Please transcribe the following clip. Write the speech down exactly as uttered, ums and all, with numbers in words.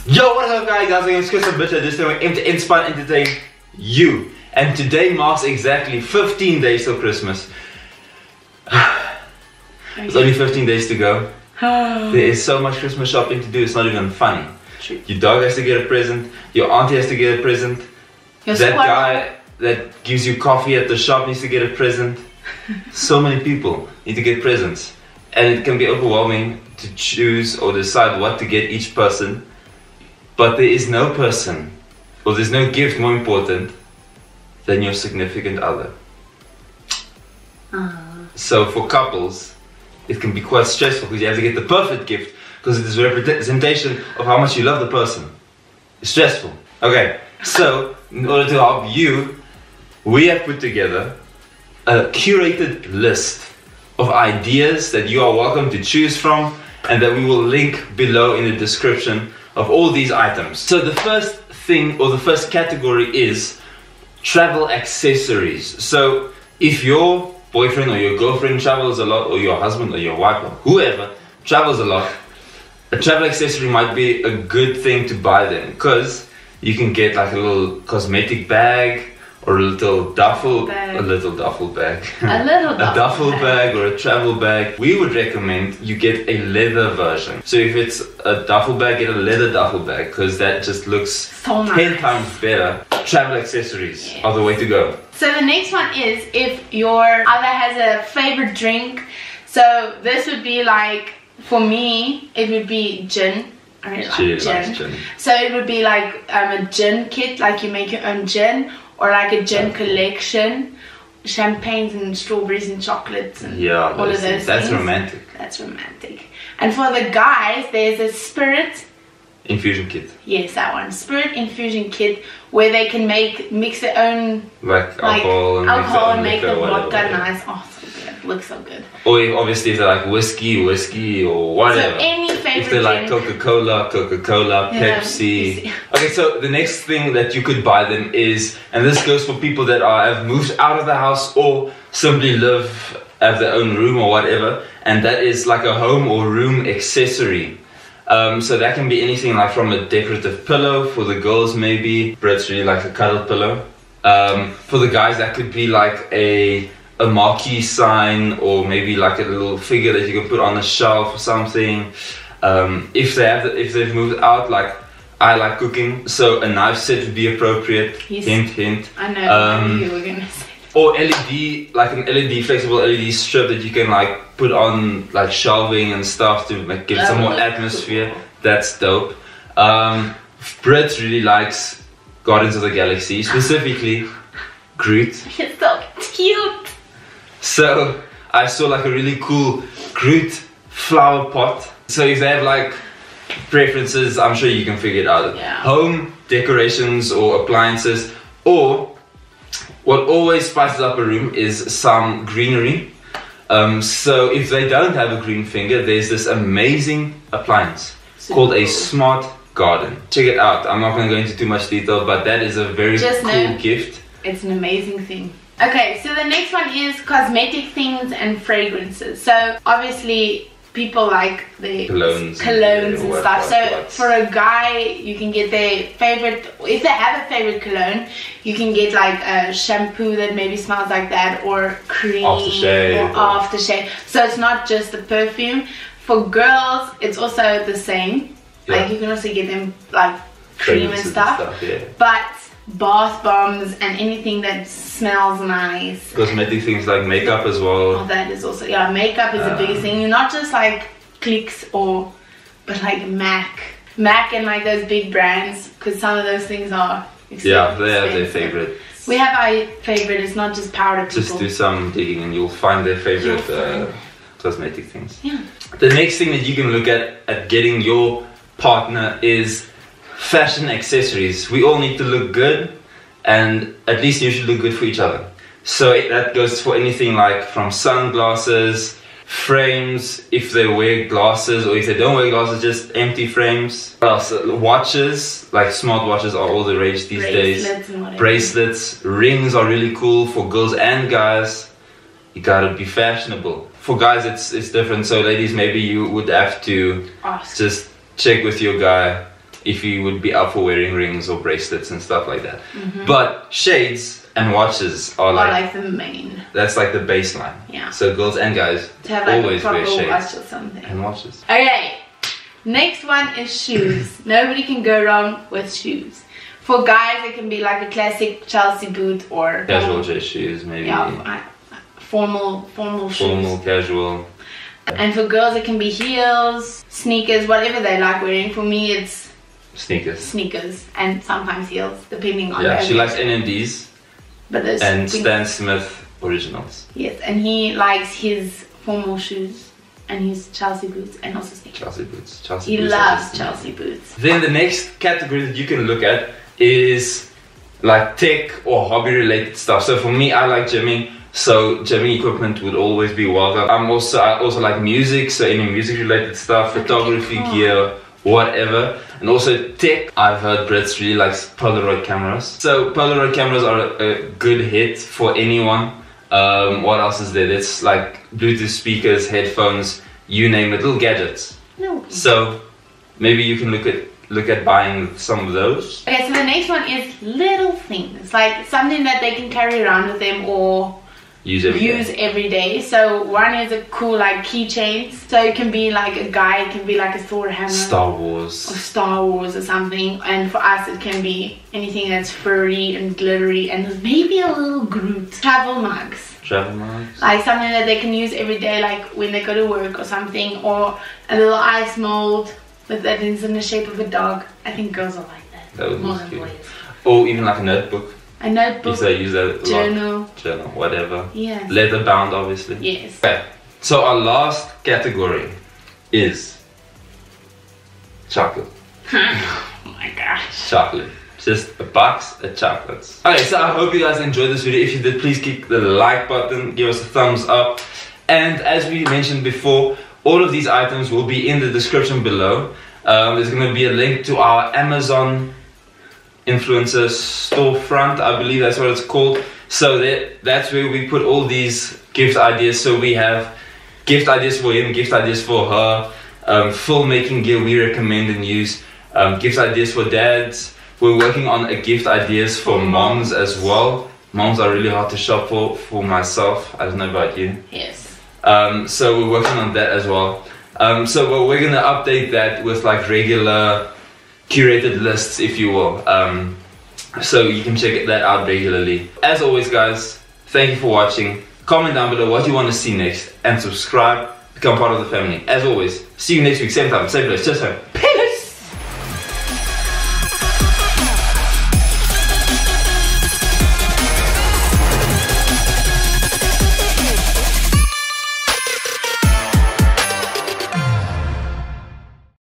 Yo, what is up guys? My name is Chris Butcher. This time we aim to inspire and entertain you. And today marks exactly fifteen days till Christmas. There's only fifteen days to go. There is so much Christmas shopping to do, it's not even funny. True. Your dog has to get a present, your auntie has to get a present, Your that squirrel. guy that gives you coffee at the shop needs to get a present. So many people need to get presents. And it can be overwhelming to choose or decide what to get each person. But there is no person, or there's no gift more important than your significant other. Uh. So for couples, it can be quite stressful because you have to get the perfect gift because it is a representation of how much you love the person. It's stressful. Okay, so in order to help you, we have put together a curated list of ideas that you are welcome to choose from and that we will link below in the description of all these items. So the first thing or the first category is travel accessories. So if your boyfriend or your girlfriend travels a lot, or your husband or your wife or whoever travels a lot, a travel accessory might be a good thing to buy them because you can get like a little cosmetic bag or a little duffel bag. a little duffel bag A little a duffel duffel bag. bag or a travel bag. We would recommend you get a leather version. So if it's a duffel bag, get a leather duffel bag because that just looks So nice. ten times better. Travel accessories Yes. are the way to go. So the next one is if your other has a favorite drink. So this would be like, for me, it would be gin. I really She like likes gin. gin. So it would be like um, a gin kit, like you make your own gin, or like a gin collection, champagnes and strawberries and chocolates and Yeah, all those of those things. That's things. romantic. That's romantic. And for the guys, there's a spirit. Infusion kit. Yes, that one. Spirit infusion kit where they can make mix their own Like like alcohol and alcohol and make make their the own liquor, vodka whatever. nice. Oh, so good. Looks so good. Or if, obviously if they like whiskey, whiskey or whatever. So any favorite If they like drink. Coca-Cola, Coca-Cola, Yeah, Pepsi. Pepsi. Okay, so the next thing that you could buy them is, and this goes for people that are have moved out of the house or simply live, have their own room or whatever, and that is like a home or room accessory. Um, so that can be anything like from a decorative pillow for the girls maybe. Brett's really like a cuddle pillow. Um, for the guys that could be like a a marquee sign or maybe like a little figure that you can put on a shelf or something. Um, if they have the, if they've moved out, like I like cooking, so a knife set would be appropriate. Yes. Hint, hint. I know Um, what you were gonna say. Or L E D, like an L E D, flexible L E D strip that you can like put on like shelving and stuff to like, give some more atmosphere. That's dope. Um, Brett really likes Guardians of the Galaxy, specifically Groot. It's so cute. So I saw like a really cool Groot flower pot. So if they have like preferences, I'm sure you can figure it out. Yeah. Home decorations or appliances, or what always spices up a room is some greenery. Um, so if they don't have a green finger, there's this amazing appliance Super called a cool. smart garden. Check it out. I'm not going to go into too much detail, but that is a very Just cool know- gift. It's an amazing thing. Okay, so the next one is cosmetic things and fragrances. So obviously people like the Colognes and- colognes and what- stuff. what- So what. for a guy, you can get their favorite, if they have a favorite cologne, you can get like a shampoo that maybe smells like that, or cream Aftershave or or- aftershave. So it's not just the perfume. For girls, it's also the same. Like Yeah. you can also get them like cream and Fragrances stuff. yeah. But bath bombs and anything that smells nice. Cosmetic things like makeup as Oh, well. that is also, yeah, makeup is the Um, biggest thing. You're not just like Clicks or, but like Mac. Mac and like those big brands, because some of those things are expensive. Yeah, they have their favorite. We have our favorite, it's not just powder people. Just do some digging and you'll find their favorite You'll uh, find. cosmetic things. Yeah. The next thing that you can look at at getting your partner is fashion accessories. We all need to look good, and at least you should look good for each other. So it, that goes for anything like from sunglasses, frames, if they wear glasses, or if they don't wear glasses, just empty frames. What else? Watches, like smart watches are all the rage these days. Bracelets and whatever. Bracelets, rings are really cool for girls and guys. You gotta be fashionable. For guys, it's it's different. So ladies, maybe you would have to Ask. just check with your guy if you would be up for wearing rings or bracelets and stuff like that. Mm-hmm. But shades and watches are like, like the main. That's like the baseline. Yeah. So girls and guys to have like always a proper wear shades watch or something. and watches. Okay, next one is shoes. Nobody can go wrong with shoes. For guys, it can be like a classic Chelsea boot or Casual dress shoes, maybe. Yeah, formal, formal shoes. Formal, casual. And for girls, it can be heels, sneakers, whatever they like wearing. For me, it's sneakers. Sneakers and sometimes heels, depending on. Yeah, she likes N M Ds. But there's and Stan Smith originals. Yes, and he likes his formal shoes and his Chelsea boots and also sneakers. Chelsea boots. Chelsea he boots loves Chelsea boots. Then the next category that you can look at is like tech or hobby related stuff. So for me, I like gymming. So gymming equipment would always be welcome. I'm also I also like music, so any music related stuff, photography okay, gear, whatever. And also tech. I've heard Brits really likes Polaroid cameras. So Polaroid cameras are a, a good hit for anyone. Um, what else is there? There's like Bluetooth speakers, headphones, you name it, little gadgets. No. So maybe you can look at look at buying some of those. Okay, so the next one is little things, like something that they can carry around with them or use every use day. every day. So one is a cool like keychains. So it can be like a guy, it can be like a Thor hammer, Star Wars, or Star Wars or something. And for us, it can be anything that's furry and glittery, and maybe a little Groot. Travel mugs. Travel mugs. Like something that they can use every day, like when they go to work or something, or a little ice mold with that is in the shape of a dog. I think girls are like that. That would more be than cute. boys. Or even like a notebook. A notebook. If they use that a lot. Journal. Journal, whatever. Yes. Leather bound, obviously. Yes. Okay. So our last category is chocolate. Oh my gosh. Chocolate. Just a box of chocolates. Okay, so I hope you guys enjoyed this video. If you did, please click the like button, give us a thumbs up. And as we mentioned before, all of these items will be in the description below. Um, there's going to be a link to our Amazon influencer storefront, I believe that's what it's called. So that that's where we put all these gift ideas. So we have gift ideas for him, gift ideas for her, um, filmmaking gear we recommend and use, um, gift ideas for dads. We're working on a gift ideas for moms as well. Moms are really hard to shop for, for myself. I don't know about you. Yes. Um, so we're working on that as well. Um, so well, we're gonna update that with like regular curated lists, if you will. Um, so you can check that out regularly. As always, guys, thank you for watching. Comment down below what you want to see next, and subscribe, become part of the family. As always, see you next week, same time, same place, just home.